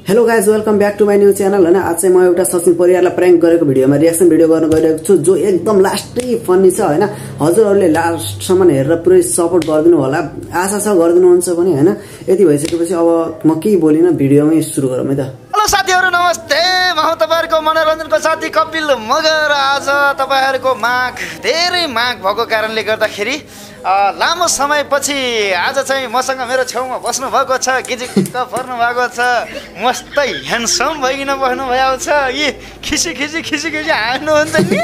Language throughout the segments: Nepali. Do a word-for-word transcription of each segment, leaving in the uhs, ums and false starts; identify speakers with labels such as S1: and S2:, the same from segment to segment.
S1: Hello guys welcome back to my new channel हैन। आज चाहिँ म एउटा सचिन परियारलाई प्र्याङ्क गरेको भिडियोमा रियाक्सन भिडियो गर्न गइरहेको छु जो एकदम लास्टै फनी छ हैन। हजुरहरुले लास्टसम्म हेरेर पुरै सपोर्ट गरिदिनु होला, आशा छ गरिदिनुहुन्छ पनि हैन। यति भइसकेपछि अब म केही बोलिन, भिडियोमै सुरु गरौँ है त।
S2: हेलो साथीहरु नमस्ते, म हो तपाईहरुको मनोरञ्जनको साथी कपिल मगर। आज तपाईहरुको माग धेरै माग भएको कारणले गर्दाखेरि लामो समयपछि आज चाहिँ मसँग मेरो छेउमा बस्नु भएको छ, गिजिक्क पर्नु भएको छ, मस्तै ह्यान्डसम भइकिन बस्नु भएको छ। यी खिसी खिसी खिसी खिसी हाँस्नुहुन्छ नि,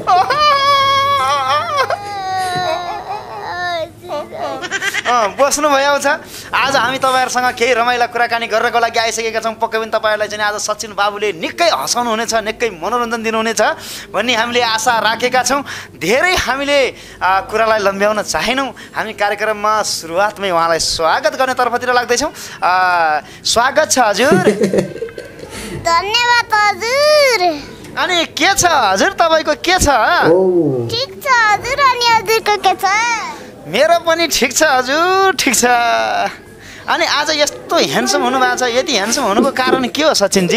S2: बस्नु भएको छ। आज हामी तपाईहरुसँग केही रमाइला कुराकानी गर्नको लागि आइसकेका छौँ। पक्कै पनि तपाईहरुलाई चाहिँ आज सचिन बाबुले निकै हँसाउनु हुनेछ, निकै मनोरञ्जन दिनुहुनेछ भन्ने हामीले आशा राखेका छौँ। धेरै हामीले कुरालाई लम्ब्याउन चाहेनौँ। हामी कार्यक्रममा सुरुवातमै उहाँलाई स्वागत गर्ने तर्फतिर लाग्दैछौँ। स्वागत छ हजुर।
S3: धन्यवाद हजुर।
S2: अनि के छ हजुर, तपाईको के छ?
S3: ठीक छ हजुर। अनि हजुरको के छ?
S2: मेरो पनि ठिक छ हजुर, ठिक छ। अनि आज यस्तो ह्यान्डसम हुनु भएको छ, यति ह्यान्डसम हुनुको कारण के हो सचिनजी?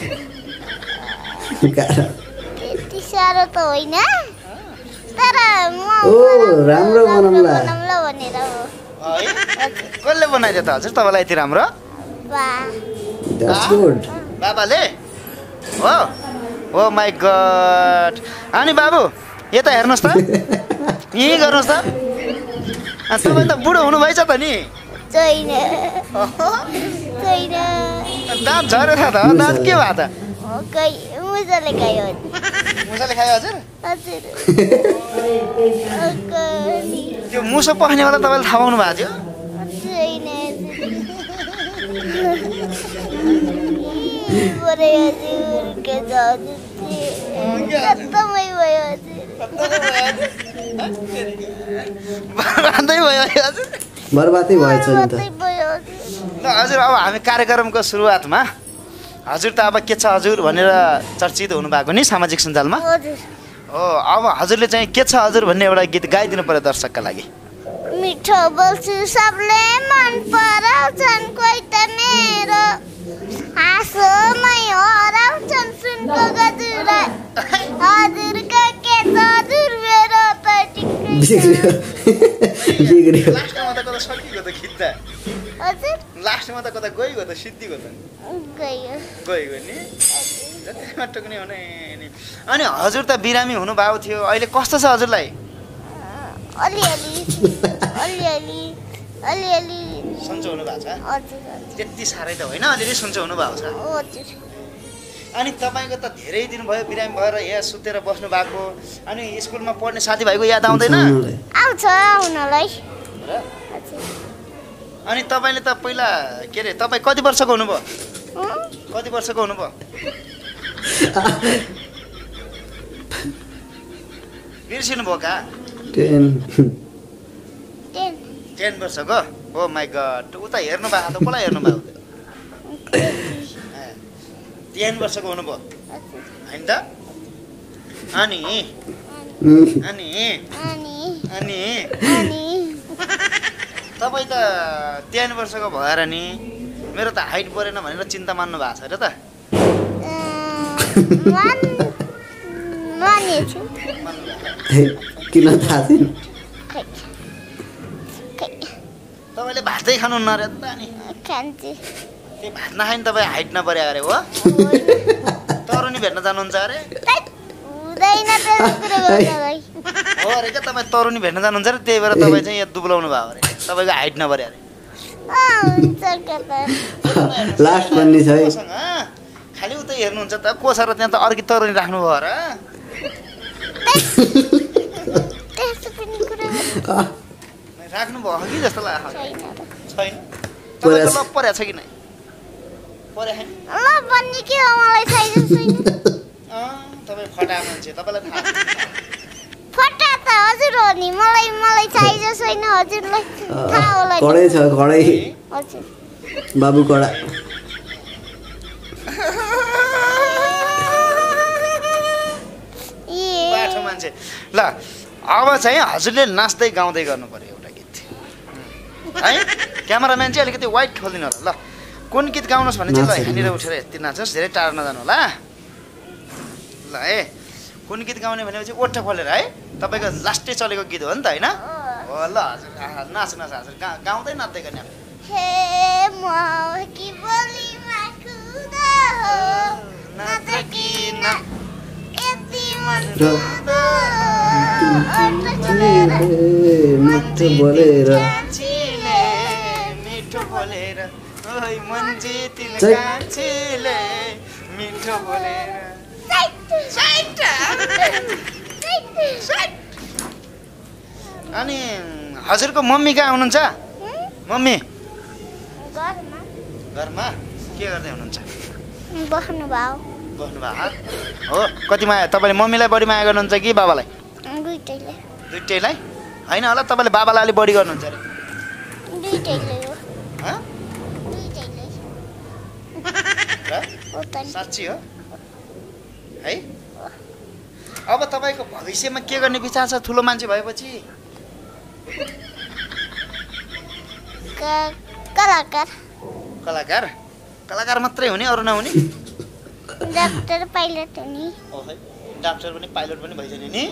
S3: त्यति साह्रो त होइन, तर म
S1: ओ राम्रो बनाउला
S3: भनेर हो।
S2: है कसले बनाइदियो त हजुर तपाईलाई यति राम्रो?
S3: बा
S1: द्याट्स गुड।
S2: बाबाले हो? Oh my God. अनि बाबु यता हेर्नुस् त, यही गर्नुस् त। तपाईँ त बुढो हुनुभएछ त नि?
S3: छैन छैन।
S2: दाँत झरेर त? दाँत के भयो त?
S3: मुसाले खायो
S2: मुसाले खायो हजुर?
S3: हजुर।
S2: त्यो मुसो पख्ने बेला तपाईँले थाहा पाउनु भएको थियो?
S3: छैन बरे हजुर। के छ हजुर? खत्तमै भयो हजुर।
S2: बर्बादै भयो हजुर?
S1: बर्बादै भएछ नि त।
S2: ल हजुर, अब हामी कार्यक्रमको सुरुवातमा हजुर त अब के छ हजुर भनेर चर्चित हुनुभएको नि सामाजिक सञ्जालमा हो। अब हजुरले चाहिँ के छ हजुर भन्ने एउटा गीत गाइदिनु पर्यो दर्शकका लागि।
S3: मिठो बोल्छु सबले मन पराउँछन्, कोही त मेरो हाँसोमै हराउँछन् सुनको गजुरा। हजुरको के छ हजुर? मेरो त
S1: बिग्रियो बिग्रियो।
S2: लास्टमा त कता सकियो त गीत त
S3: हजुर?
S2: लास्टमा त कता गइगयो त, सिद्धिगयो त?
S3: गयो
S2: गइगयो नि, जतिमा टुक्ने हुने नि। अनि हजुर त बिरामी हुनुभएको थियो, अहिले कस्तो छ हजुरलाई?
S3: अलिअलि अलिअलि अलिअलि
S2: सन्चो हुनुभएको छ?
S3: हजुर
S2: त्यति साह्रै त होइन, अलिअलि सन्चो हुनुभएको छ।
S3: हजुर।
S2: अनि तपाईँको त धेरै दिन भयो बिरामी भएर यहाँ सुतेर बस्नु भएको। अनि स्कुलमा पढ्ने साथीभाइको याद आउँदैन?
S3: आउँछ आउनलाई।
S2: अनि तपाईँले त पहिला के अरे तपाईँ कति वर्षको हुनुभयो? कति वर्षको हुनुभयो? बिर्सिनु भयो का?
S1: टेन
S3: टेन
S2: टेन वर्षको? Oh my God. उता हेर्नु भएको त कसलाई हेर्नु भएको? टेन वर्षको हुनुभयो होइन त? अनि अनि
S3: अनि
S2: अनि तपाईँ त टेन वर्षको भएर नि मेरो त हाइट बढेन भनेर चिन्ता मान्नु भएको छ अरे त?
S1: किन थाहा छैन?
S2: तपाईँले भातै खानुहुन्न अरे त नि?
S3: खान्छु।
S2: त्यो भात नखाए नि तपाईँ हाइट नबढे अरे हो? तरुनी भेट्न जानुहुन्छ अरे?
S3: हुँदैन
S2: हो अरे क्या, तपाईँ तरुनी भेट्न जानुहुन्छ अरे, त्यही भएर तपाईँ चाहिँ यहाँ दुब्लाउनु भयो अरे, तपाईँको हाइट नबढे अरे।
S1: लास्ट भन्ने छ है।
S2: खालि उतै हेर्नुहुन्छ त, को छ र त्यहाँ त अर्की तरुनी राख्नुभयो र? राख्नुभयो कि जस्तो लाग्छ? छैन। तपाईँको लप परेको छ कि नै? परेको छैन?
S3: ल भन्ने के हो मलाई थाहा छैन।
S2: तपाईँ फटा मान्छे, तपाईँलाई थाहा
S3: फटा त हजुर हो नि, मलाई मलाई थाहा छैन। हजुरलाई थाहा होला।
S1: कडै छ कडै।
S3: हजुर
S1: बाबु कडा।
S2: बाठो मान्छे। ल अब चाहिँ हजुरले नाच्दै गाउँदै गर्नु पर्यो एउटा गीत है। क्यामेराम्यान चाहिँ अलिकति वाइट खोलिदिनु होला। ल कुन गीत गाउनुहोस् भने चाहिँ ल यहाँनिर उठेर यति नाच्नुहोस् धेरै टाढा नजानु होला ल है कुन गीत गाउने भनेपछि ओठ खोलेर है तपाईँको लास्टै चलेको गीत हो नि त होइन हो ल हजुर नाच नाच हजुर गाउँदै नाच्दै गर्ने
S3: हे म कि बोलीमा खुदा हो नाच कि ना यति मन खुदा
S1: मिठो बोलेर
S2: मिठो बोलेर ओइ मन जितिन कान्छीले मिठो बोलेर अनि हजुरको मम्मी कहाँ हुनुहुन्छ मम्मी
S3: घरमा
S2: घरमा के गर्दै हुनुहुन्छ
S3: बस्नु भयो
S2: बस्नु भयो हो कति माया तपाईँले मम्मीलाई बढी माया गर्नुहुन्छ कि बाबालाई
S3: दुईटैले
S2: दुईटैलाई होइन होला तपाईँले बाबालाई अलिक बढी गर्नुहुन्छ अरे
S3: दुईटैले हो
S2: हँ
S3: दुईटैले हो त नि
S2: साँच्ची हो है अब तपाईँको भविष्यमा के गर्ने विचार छ ठुलो मान्छे भएपछि
S3: क- कलाकार
S2: कलाकार कलाकार मात्रै हुने अरू नहुने
S3: डाक्टर पाइलट हुने
S2: ओहे डाक्टर पनि पाइलट पनि भइसक्यो नि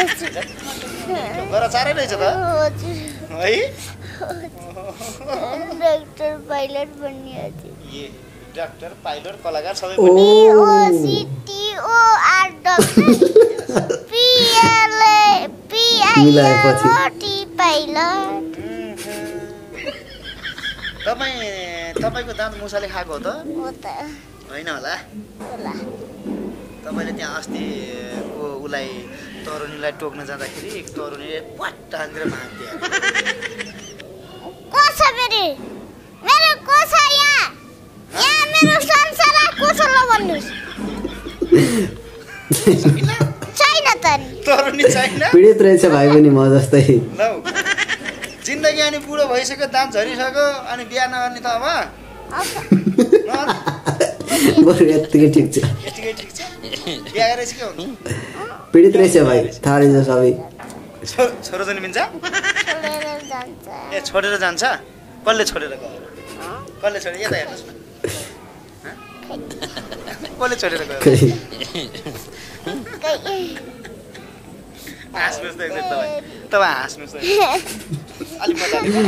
S2: गर चारै रहेछ त
S3: हजुर
S2: है
S3: डाक्टर पाइलट बन्ने हजुर
S2: ए डाक्टर पाइलट कलाकार सबै
S1: ओ
S2: पनि
S3: O C T O R doctor P L A P I
S1: मिलाएपछि।
S3: आर टी पाइलट
S2: तपाईँ तपाईँको दाँत मुसाले खाएको हो त
S3: हो त
S2: होइन होला
S3: होला
S2: तपाईँले त्यहाँ अस्ति को उसलाई तरुणीलाई टोक्न जाँदाखेरि तरुणीले पट्ट हानेर भाँच्दियो
S3: को छ मेरो मेरो को छ यहाँ यहाँ मेरो संसार को छ ल भन्नुहोस् छैन त नि
S2: तरुणी छैन
S1: पीडित रहेछ भाइ पनि म जस्तै
S2: लौ जिन्दगी अनि बुढो भइसक्यो दाँत झरिसक्यो अनि बिहा नगर्ने त अब नगर्ने?
S1: बरु यत्तिकै ठिक छ
S2: यतिकै ठिक छ बिहा गरेर चाहिँ के हुनु
S1: पीडित रहेछ भाइ थाहा रहेछ सबै
S2: छोरो छोरो जन्मिन्छ
S3: छोडेर जान्छ
S2: ए छोडेर जान्छ कसले छोडेर गयो कसले छोडेर यता हेर्नुहोस् न हँ? कसले छोडेर गयो
S1: खै
S2: हाँस्नुहोस् त एकचोटि तपाईँ तपाईँ हाँस्नुहोस् त अलिक मजाले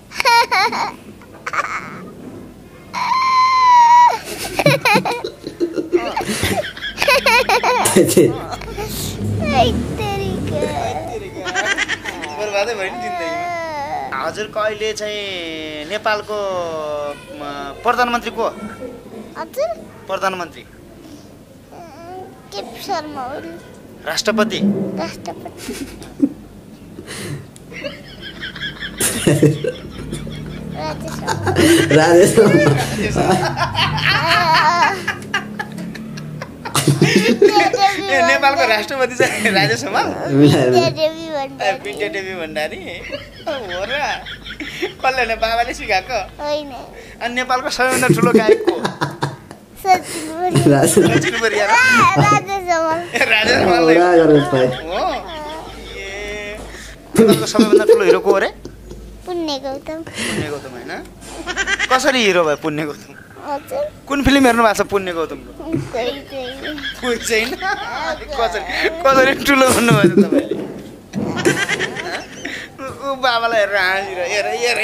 S2: बर्बादै भयो नि जिन्दगीमा हजुरको अहिले चाहिँ नेपालको म, प्रधानमन्त्री को
S3: हजुर
S2: प्रधानमन्त्री
S3: के शर्मा ओली
S2: राष्ट्रपति
S3: राष्ट्रपति
S1: राजेश
S2: ए नेपालको राष्ट्रपति चाहिँ राजेश हमाल
S3: देवी
S2: ए
S3: भण्डारी
S2: विद्या देवी भण्डारी हो र कसले भने बाबाले सिकाएको
S3: होइन
S2: अनि नेपालको सबैभन्दा ठुलो गायक को
S3: सचिन परियार
S2: सचिन परियार
S3: राजेश हमाल
S2: ए राजेश हमालले
S1: पुरा गरोस् भाइ
S2: हो ए नेपालको सबैभन्दा ठुलो हिरो को हो रे
S3: पुण्य गौतम
S2: पुण्य गौतम होइन कसरी हिरो भयो पुण्य गौतम
S3: हजुर
S2: कुन फिल्म हेर्नु भएको छ पुण्य गौतमको
S3: कोही चाहिँ
S2: कोही छैन कसरी कसरी ठुलो भन्नुभयो त तपाईँले ऊ बाबालाई हेरेर हाँसिर हेर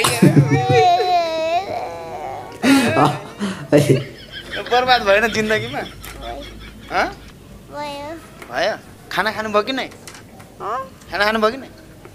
S2: हेर हेर बर्बाद भएन जिन्दगीमा हँ
S3: भयो
S2: भयो खाना खानुभयो कि नै
S3: अँ?
S2: खाना खानुभयो कि नै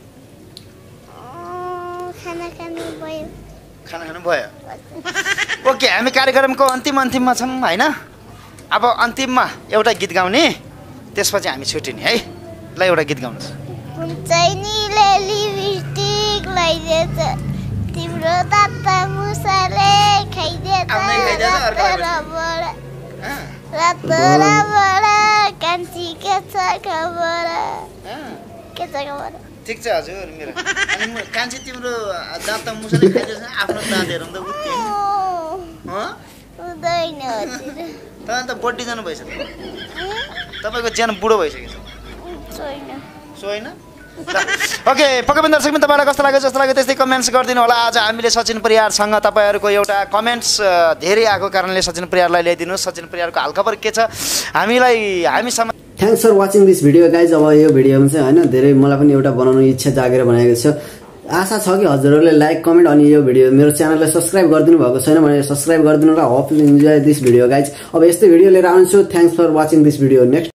S3: अँ, खाना खानु भयो
S2: खाना खानु भयो ओके हामी कार्यक्रमको अन्तिम अन्तिममा छौँ होइन अब अन्तिममा एउटा गीत गाउने त्यसपछि हामी छुट्टिने है ल एउटा गीत गाउनुहोस्
S3: कुञ्चैनीले लिपस्टिक लगाइदिएछ तिम्रो ताता मुसाले खाइदिएछ
S2: आफ्नै खाइदिएछ, अर्को
S3: रातो रबड रातो रबड कान्छी के छ खबर के छ खबर
S2: ठिक छ हजुर मेरो अनि म कान्छी तिम्रो दाँत त मुसाले खाइदिएछ आफ्नो दाँत हेरौँ त उति
S3: हुँदैन हजुर
S2: तपाईँ त बड्डी जानु भइसक्यो तपाईँको ज्यान बुढो भइसकेको छ
S3: छैन
S2: सो होइन ओके पक्कै पनि दर्शक तपाईँलाई कस्तो लाग्यो जस्तो लाग्यो त्यस्तै कमेन्ट्स गरिदिनु होला। आज हामीले सचिन परियारसँग तपाईँहरूको एउटा कमेन्ट्स धेरै आएको कारणले सचिन परियारलाई ल्याइदिनु। सचिन परियारको हालखबर के छ हामीलाई हामीसम्म।
S1: Thanks for watching this video guys. अब यो भिडियोमा चाहिँ होइन धेरै मलाई पनि एउटा बनाउनु इच्छा जागेर बनाएको छ। आशा छ कि हजुरहरूले लाइक कमेन्ट अनि यो भिडियो मेरो च्यानललाई सब्सक्राइब गरिदिनु भएको छैन भने सब्सक्राइब गरिदिनु र hope you enjoy this video guys. अब यस्तै भिडियो लिएर आउँछु। Thanks for watching this video. Next